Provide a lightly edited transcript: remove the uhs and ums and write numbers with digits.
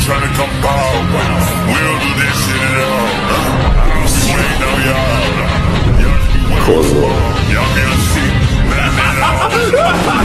tryna come out. We'll do this shit at all. We waiting on y'all. Y'all be waiting for y'all be on shit.